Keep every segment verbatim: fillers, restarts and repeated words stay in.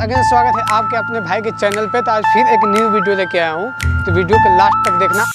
Again स्वागत है आपके अपने भाई के चैनल पे। तो आज फिर एक न्यू वीडियो लेके आया हूँ, तो वीडियो को लास्ट तक देखना।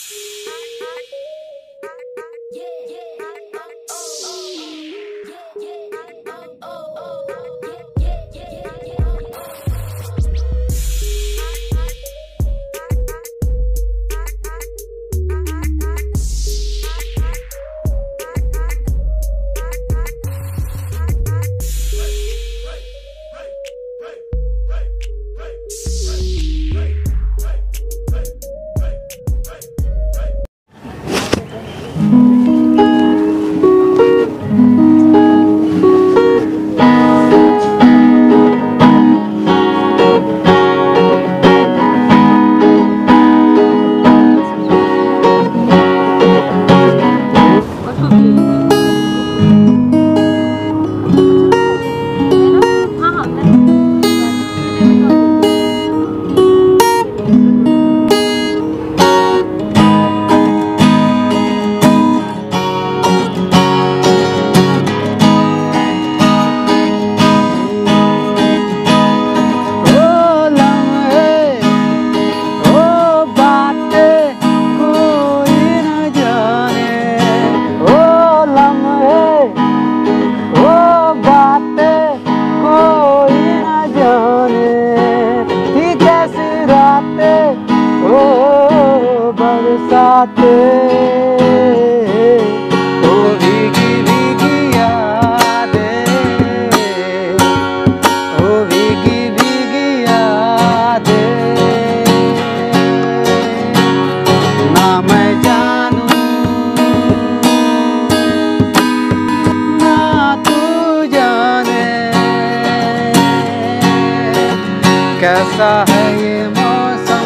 कैसा है ये मौसम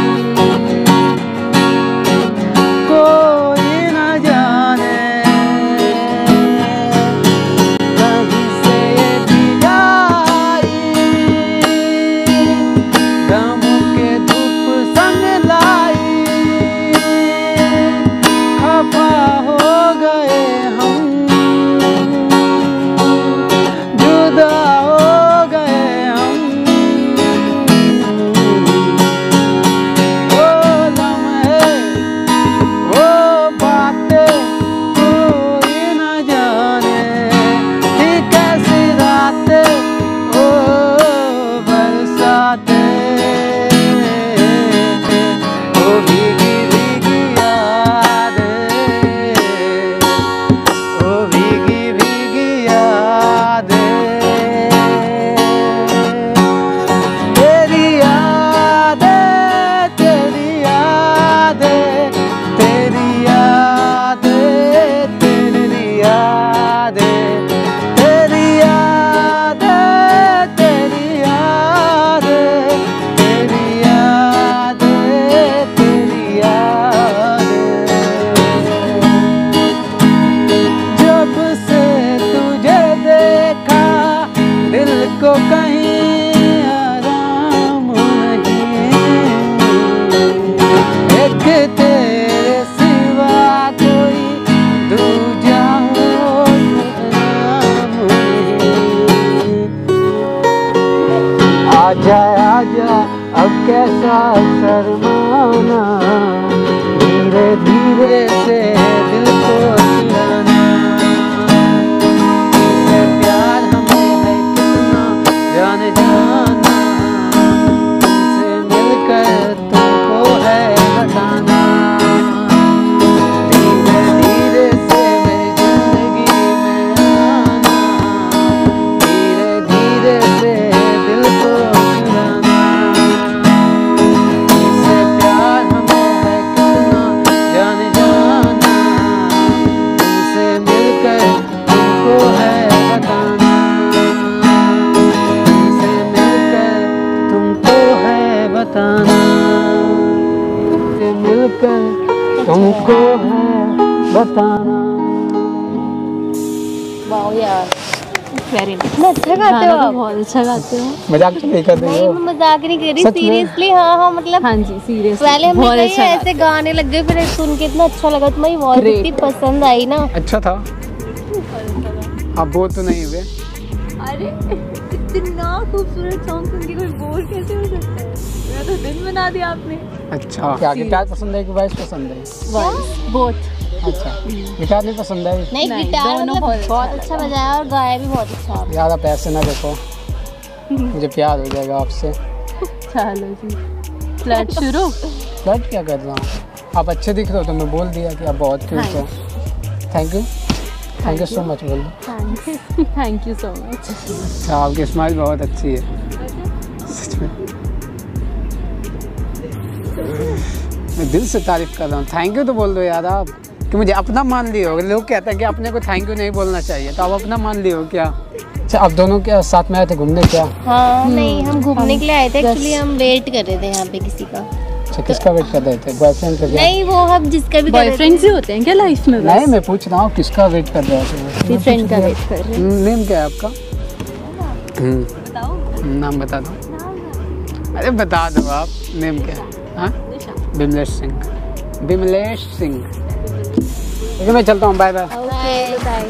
कोई न जाने, कहीं से ये बिजाई गम के धूप संग लाई, खफा हो गए हम, जुदा हो गए हम। को कहीं आराम नहीं, एक तेरे सिवा कोई दूजा हो नाम नहीं। आजा आजा अब कैसा शर्माना, धीरे धीरे से दिल को चुराना, जाने जाना, तुमसे मिलकर तुमको है बताना, धीरे धीरे से मेरी जिंदगी में आना, धीरे धीरे से दिल को चुराना, तुमसे प्यार हमें है कितना जाने जाना, तुमसे मिलकर तुमको है बताना, बताना, मिलकर तुमको है बताना। वाओ यार, वेरी नाइस। अच्छा गाते हो आप? बहुत अच्छा गाते हो। मजाक तो नहीं कर रही हो? नहीं, मैं मजाक नहीं कर रही, सीरियसली। हाँ हाँ मतलब हाँ जी सीरियसली। पहले हम अच्छा ऐसे गाने लग गए, फिर सुन के इतना अच्छा लगा, तुम्हारी वॉइस इतनी पसंद आई ना। अच्छा था, आप बोल तो नहीं हुए। अरे इतना खूबसूरत सॉन्ग सुन के कोई बोर कैसे हो सकता है? मेरा तो दिन बना दिया आपने। अच्छा, क्या गिटार पसंद है कि वॉइस पसंद है? Voice both. अच्छा, गिटार नहीं पसंद है? नहीं, नहीं, गिटार दोनों मतलब बहुत बहुत अच्छा बजाया और गाया भी बहुत अच्छा। ज़्यादा पैसे ना देखो, मुझे प्यार हो जाएगा आपसे। चलो जी, फ्लर्ट शुरू। फ्लर्ट क्या कर रहा हूँ? आप अच्छे दिख रहे हो तो मैं बोल दिया कि आप बहुत क्यूट हो। Thank you, thank you so much बोल दो। Thank you so much. अच्छा, आपकी स्माइल बहुत अच्छी है सच में, मैं दिल से तारीफ कर रहा हूँ। थैंक यू तो बोल दो यार आप, कि मुझे अपना मान लियो। लोग कहते हैं कि अपने को थैंक यू नहीं बोलना चाहिए, तो आप अपना मान लियो क्या? अच्छा, आप दोनों क्या साथ में आए थे घूमने क्या? हाँ नहीं, हम घूमने के लिए आए थे एक्चुअली। हम वेट कर रहे थे यहाँ पे किसी का। अच्छा, किसका वेट कर रहे थे? बॉयफ्रेंड का? नहीं, वो हम जिसका भी बॉयफ्रेंड से होते हैं क्या लाइफ में? नहीं, मैं पूछ रहा हूँ किसका वेट कर रहे थे? फ्रेंड का वेट कर रहे हैं। नेम क्या है आपका? बताओ नाम बता दो। अरे बता दो आप, नेम क्या है? हाँ, बिमलेश सिंह। बिमलेश सिंह। ठीक है, मैं चलता हूँ, बाय बाय। Okay bye.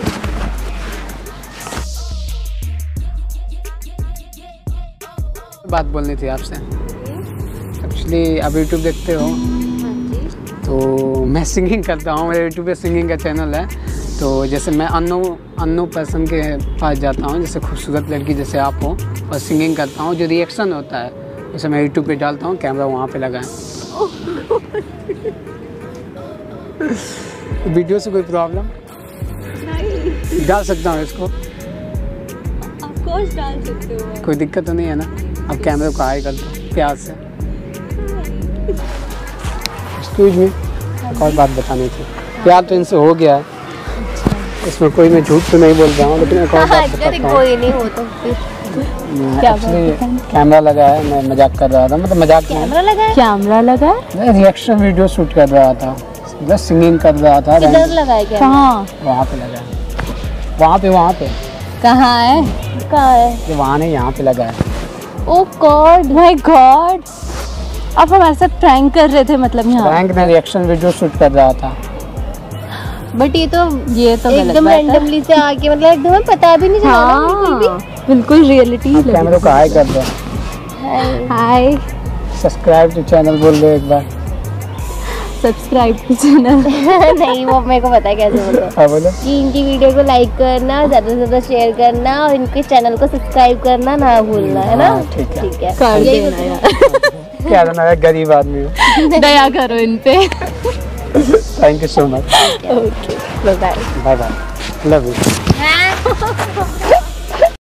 बात बोलनी थी आपसे। एक्चुअली आप यूट्यूब देखते हो तो मैं सिंगिंग करता हूँ, मेरे यूट्यूब पे सिंगिंग का चैनल है। तो जैसे मैं अनो अनो पर्सन के पास जाता हूँ, जैसे खूबसूरत लड़की जैसे आप हो, और सिंगिंग करता हूँ, जो रिएक्शन होता है जैसे मैं यूट्यूब पे डालता हूँ, कैमरा वहाँ पे लगा है। वीडियो से कोई प्रॉब्लम नहीं, डाल सकता हूँ इसको? ऑफ कोर्स डाल सकते हो। कोई दिक्कत तो नहीं है ना? अब कैमरे को हाई कर दो प्यार से। एक्सक्यूज मी, एक और बात बतानी थी। प्यार तो इनसे हो गया है, इसमें कोई मैं झूठ तो नहीं बोल रहा हूँ, लेकिन एक और बात बताता हूँ। कोई नहीं हो तो फिर एक्चुअली कैमरा लगा है, मैं मजाक कर रहा था, मतलब मजाक कैमरा लगा है। कैमरा लगा है? मैं रिएक्शन वीडियो शूट कर रहा था, बस सिंगिंग कर रहा था। किधर लगा है? कहाँ? वहाँ पे लगा है, वहाँ पे वहाँ पे कहाँ है? कहाँ है? ये वहाँ नहीं, यहाँ पे लगा है। ओह गॉड, माय गॉड, आप हमारे साथ प्रैंक कर रहे थे मतलब यहाँ? रैंक में रिएक्शन वीडियो शूट कर रहा था। बट ये तो ये तो गलत एकदम बात है। रैंडमली से आके, मतलब एकदम हमें पता भी नहीं चला। हाँ, बिल्कुल रियलिटी लगी। कैमरे को हाई कर दो। हाय, सब्सक्राइब टू चैनल बोल दो एक बार। Subscribe to channel. नहीं, वो मेरे को पता है कैसे बोलते हैं। हाँ बोलो। कि इनकी वीडियो को लाइक करना, ज़्यादा से ज़्यादा शेयर करना और इनके चैनल को सब्सक्राइब करना ना भूलना, है ना? हाँ, ठीक है। ठीक है, कर यही देना बोलते यार। क्या करना है, गरीब आदमी हो। दया करो इन पे। Thank you so much. हैं। Okay, bye bye bye, love you.